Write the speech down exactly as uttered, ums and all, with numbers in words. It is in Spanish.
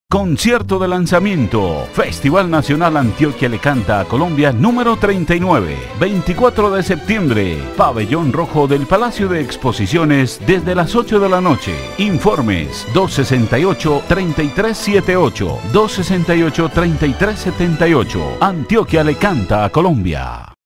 Concierto de lanzamiento, Festival Nacional Antioquia le canta a Colombia número treinta y nueve, veinticuatro de septiembre, Pabellón Rojo del Palacio de Exposiciones desde las ocho de la noche. Informes dos sesenta y ocho, treinta y tres setenta y ocho, dos sesenta y ocho, treinta y tres setenta y ocho. Antioquia le canta a Colombia.